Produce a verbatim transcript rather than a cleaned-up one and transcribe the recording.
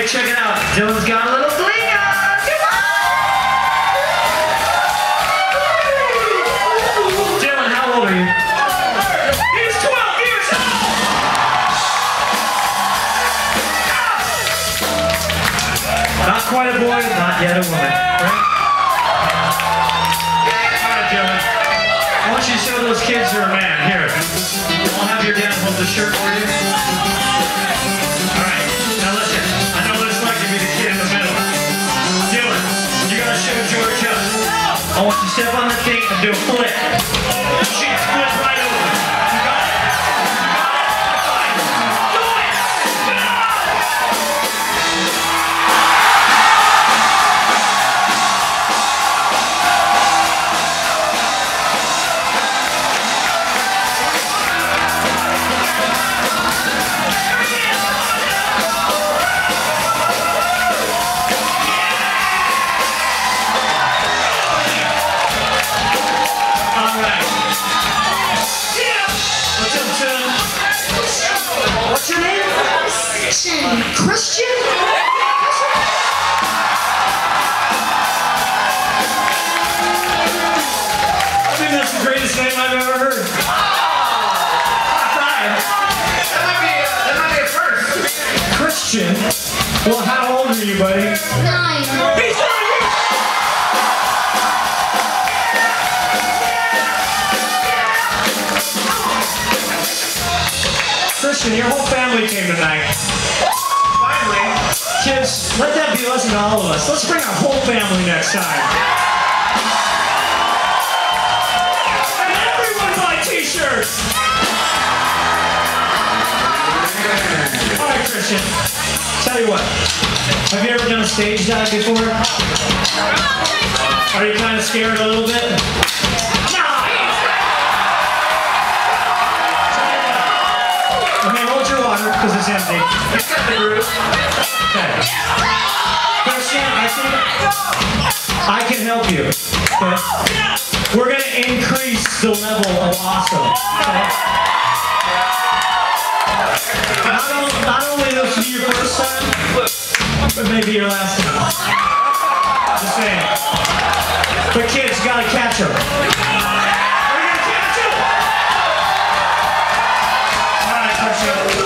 Hey, check it out. Dylan's got a little bling on. Dylan, how old are you? He's twelve years old! Not quite a boy, not yet a woman. Right? Alright, Dylan. I want you to show those kids you're a man. Here. I'll have your dad hold the shirt for you. Alright, now listen. I know what it's like to be the kid in the middle. Dylan, you gotta show George up. I want you to step on the thing and do a flip. She flip right over. You got it? You got it? Fine. Do it! What's your name? Christian. Christian? I think that's the greatest name I've ever heard. High five. That might be, uh, that might be a first. Christian? Well, how old are you, buddy? Nine. He's nine. Christian, your whole family came tonight. Finally. Kids, let that be a lesson to all of us. Let's bring our whole family next time. And everyone buy t-shirts! Alright, Christian. Tell you what. Have you ever done a stage dive before? Are you kind of scared a little bit? Okay, hold your water, because it's empty. It's got the groove. Okay. Christian, I think I can help you. Okay? We're going to increase the level of awesome. Okay? Not, only, not only this will be your first time, but maybe your last time. Just saying. But kids, you got to catch them. Are you going to catch them? All right, Christian.